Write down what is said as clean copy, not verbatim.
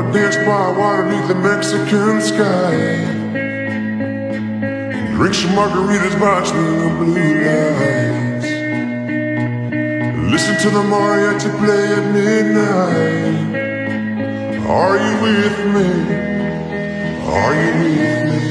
bench by water beneath the Mexican sky. Drink some margaritas, watching the blue lights. Listen to the mariachi play at midnight. Are you with me? Are you with me?